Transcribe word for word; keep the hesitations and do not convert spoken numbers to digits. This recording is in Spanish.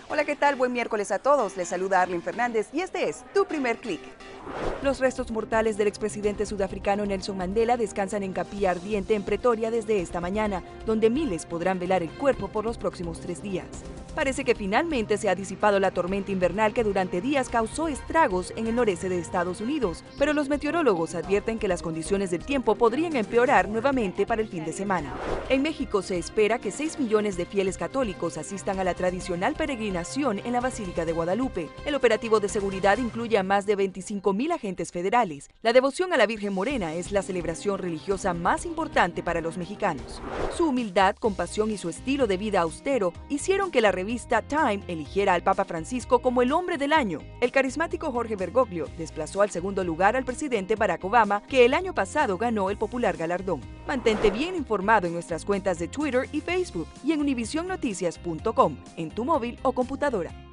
Hola, ¿qué tal? Buen miércoles a todos. Les saluda Arlen Fernández y este es Tu Primer Clic. Los restos mortales del expresidente sudafricano Nelson Mandela descansan en Capilla Ardiente en Pretoria desde esta mañana, donde miles podrán velar el cuerpo por los próximos tres días. Parece que finalmente se ha disipado la tormenta invernal que durante días causó estragos en el noreste de Estados Unidos, pero los meteorólogos advierten que las condiciones del tiempo podrían empeorar nuevamente para el fin de semana. En México se espera que seis millones de fieles católicos asistan a la tradicional peregrinación en la Basílica de Guadalupe. El operativo de seguridad incluye a más de veinticinco mil agentes federales. La devoción a la Virgen Morena es la celebración religiosa más importante para los mexicanos. Su humildad, compasión y su estilo de vida austero hicieron que la revista Time eligiera al Papa Francisco como el hombre del año. El carismático Jorge Bergoglio desplazó al segundo lugar al presidente Barack Obama, que el año pasado ganó el popular galardón. Mantente bien informado en nuestras cuentas de Twitter y Facebook y en univision noticias punto com, en tu móvil o computadora.